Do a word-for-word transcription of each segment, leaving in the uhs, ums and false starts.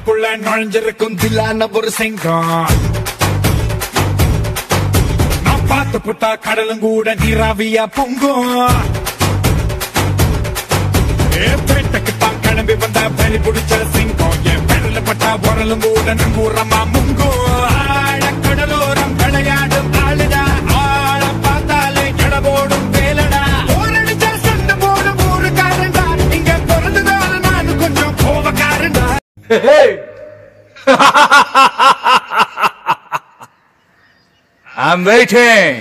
காட்டுக்குள்ள நுழைஞ்சிருக்கும் தில்லான ஒரு சிங்கம். நான் பார்த்து புட்டா கடலும் கூட நீராவியா பொங்கும். பேட்டைக்கு தான் கிளம்பி வந்த பலி பிடிச்ச சிங்கம். என் பெடல பட்டா உரலும் கூட நங்கூரமா முங்கும். ஆழ கடலோரம் விளையாடும் ஆளுடா. ஆழ பார்த்தாலே கடவோடும் வேலடா. போரடிச்சா சண்டை போடும் ஊருக்காரண்டா. இங்க பிறந்ததால நானும் கொஞ்சம் கோவக்காரண்டா. I'm waiting.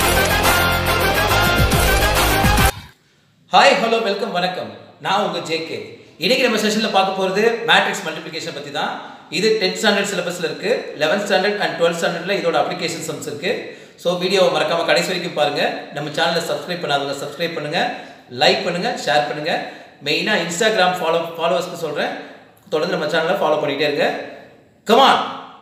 Hi hello welcome வணக்கம். நான் உங்க ஜேகே. இன்னைக்கு நம்ம செஷன்ல பார்க்க போறது மேட்ரிக்ஸ் மல்டிப்ளிகேஷன் பத்தி தான். இது டென்த் ஸ்டாண்டர்ட் சிலபஸ்ல இருக்கு. லெவன்த் ஸ்டாண்டர்ட் அண்ட் டுவெல்த் ஸ்டாண்டர்ட்ல இதோட அப்ளிகேஷன் சம்ஸ் இருக்கு. ஸோ வீடியோவை மறக்காம கடைசி வரைக்கும் பாருங்க. நம்ம சேனலை சப்ஸ்கிரைப் பண்ணாதவங்க சப்ஸ்கிரைப் பண்ணுங்க, லைக் பண்ணுங்க, ஷேர் பண்ணுங்க. மெயினா இன்ஸ்டாகிராம் ஃபாலோ ஃபாலோவர்ஸ்க்கு சொல்றேன், தொடர்ந்து நம்ம சேனலை ஃபாலோ பண்ணிட்டே இருங்க. Come on.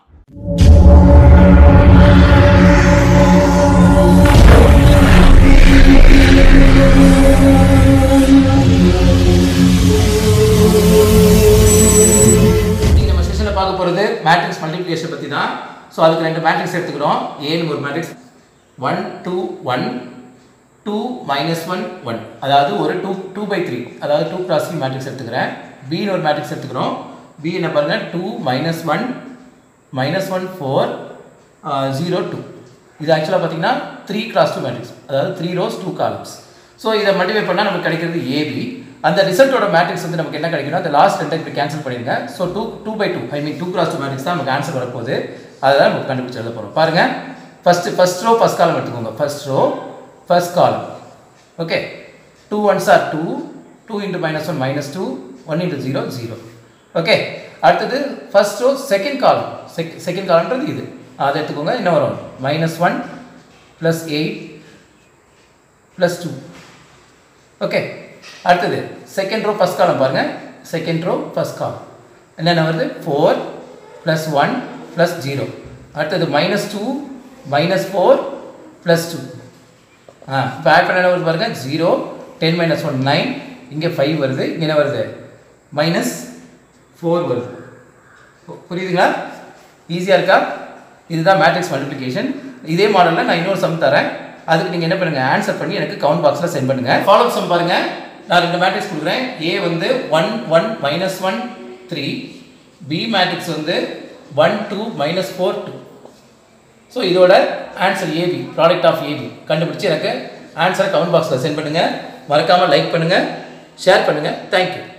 பார்க்க போகிறது மேட்ரிக்ஸ் மல்டிப்ளிகேஷன் பற்றி தான். ஸோ அதுக்கு ரெண்டு மேட்ரிக்ஸ் எடுத்துக்கிறோம். ஏன்னு ஒரு matrix one two one two minus one one, அதாவது ஒரு டூ டூ பை த்ரீ, அதாவது டூ கிராஸ் த்ரீ மேட்ரிக்ஸ் எடுத்துக்கிறேன். பின்னு ஒரு மேட்ரிக்ஸ் எடுத்துக்கிறோம். பி என்ன பாருங்கள், two minus one minus one four zero two. இது ஆக்சுவலாக பார்த்தீங்கன்னா த்ரீ கிராஸ் டூ மேட்ரிக்ஸ், அதாவது three rows two columns. So இதை மல்டிப்ளை பண்ணால் நமக்கு கிடைக்கிறது ஏபி. அந்த ரிசல்ட்டோட மேட்ரிக்ஸ் வந்து நமக்கு என்ன கிடைக்கும்னா அந்த லாஸ்ட் ரெண்டை இப்படி கேன்சல் பண்ணிடுங்க. So two two by two I mean two cross two matrix தான் நமக்கு ஆன்சர் வரப்போகுது. அதெல்லாம் நமக்கு கண்டுபிடிச்சு எழுத போகிறோம். பாருங்கள், first first row first column எடுத்துக்கோங்க. First row first column. Okay, two ones are two, two into minus one minus two, one into zero zero. Okay, அடுத்தது ஃபஸ்ட் ரோ செகண்ட் காலம். செக் செகண்ட் காலம்ன்றது இது, அதை எடுத்துக்கோங்க. என்ன வரும், minus one plus eight plus two. Okay, அடுத்தது second row first column பாருங்கள். செகண்ட் ரோ ஃபஸ்ட் காலம் என்னென்ன வருது, four plus one plus zero. அடுத்தது minus two minus four plus two. ஆ இப்போ ஆட் பண்ண என்ன வருது பாருங்கள், zero, ten minus one nine, இங்கே ஃபைவ் வருது, இங்கே என்ன வருது, மைனஸ் ஃபோர் வருது. புரியுதுங்களா? ஈஸியாக இருக்கா? இதுதான் மேட்ரிக்ஸ் மல்டிப்ளிகேஷன். இதே மாடலில் நான் இன்னொரு சம் தரேன். அதுக்கு நீங்கள் என்ன பண்ணுங்கள், ஆன்சர் பண்ணி எனக்கு கமெண்ட் பாக்ஸில் சென்ட் பண்ணுங்கள். ஃபாலோ சம் பாருங்கள். நான் ரெண்டு மேட்ரிக்ஸ் கொடுக்குறேன். ஏ வந்து one one minus one three, B matrix வந்து one two minus four two. So இதோட answer AB, product of AB கண்டுபிடிச்சி எனக்கு ஆன்சரை கமெண்ட் பாக்ஸில் சென்ட் பண்ணுங்கள். மறக்காமல் லைக் பண்ணுங்கள், ஷேர் பண்ணுங்கள். தேங்க்யூ.